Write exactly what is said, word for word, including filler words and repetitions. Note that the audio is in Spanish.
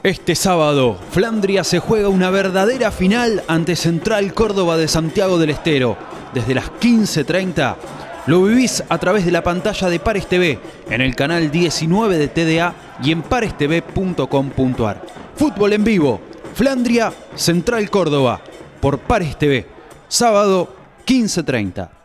Este sábado, Flandria se juega una verdadera final ante Central Córdoba de Santiago del Estero. Desde las quince treinta, lo vivís a través de la pantalla de Pares T V, en el canal diecinueve de T D A y en pares t v punto com punto a r. Fútbol en vivo, Flandria, Central Córdoba, por Pares T V, sábado quince treinta.